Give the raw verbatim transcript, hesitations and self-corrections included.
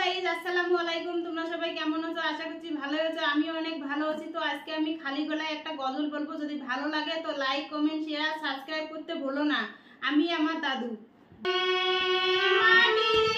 Guys, আসসালামু আলাইকুম। তোমরা সবাই কেমন আছো? আশা করছি ভালো আছো। আমিও অনেক ভালো আছি। তো আজকে আমি খালি গলায় একটা গজল বলবো। যদি ভালো লাগে তো লাইক, কমেন্ট, শেয়ার, সাবস্ক্রাইব করতে ভুলো না। আমি আমার দাদু। মাটির